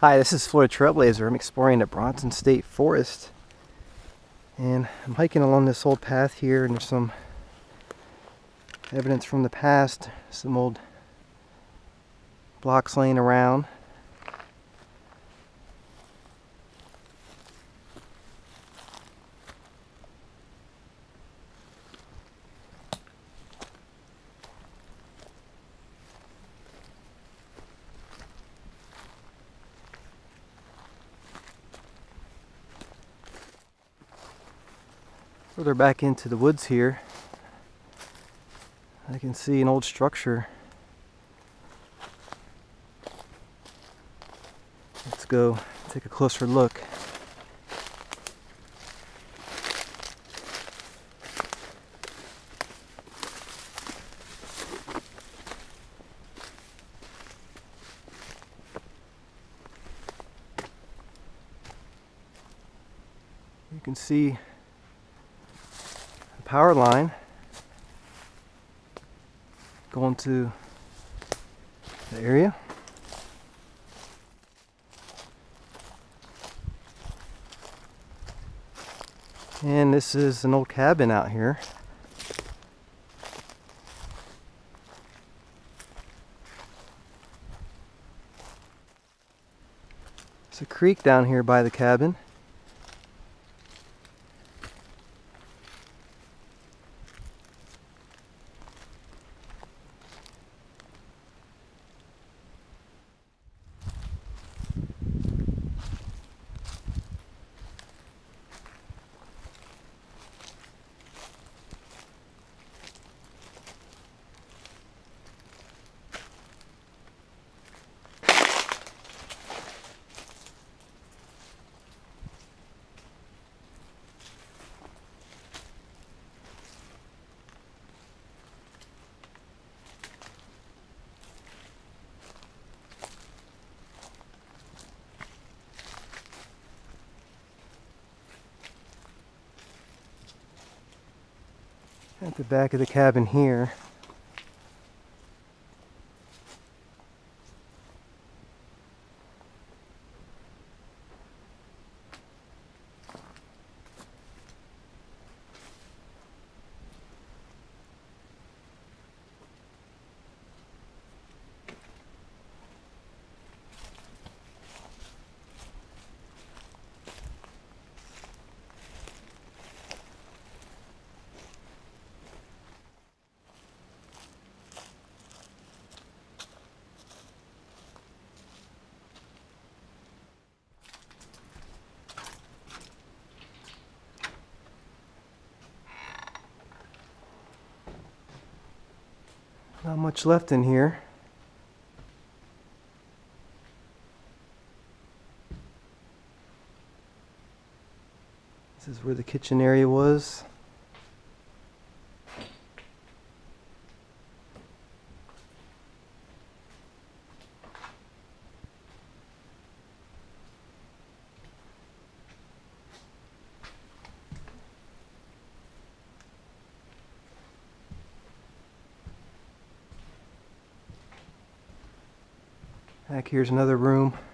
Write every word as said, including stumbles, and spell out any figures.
Hi, this is Florida Trailblazer. I'm exploring the Bronson State Forest, and I'm hiking along this old path here, and there's some evidence from the past, some old blocks laying around. Further back into the woods here, I can see an old structure. Let's go take a closer look. You can see the power line going to the area. And this is an old cabin out here. There's a creek down here by the cabin. At the back of the cabin here, not much left in here. This is where the kitchen area was. Back here's another room.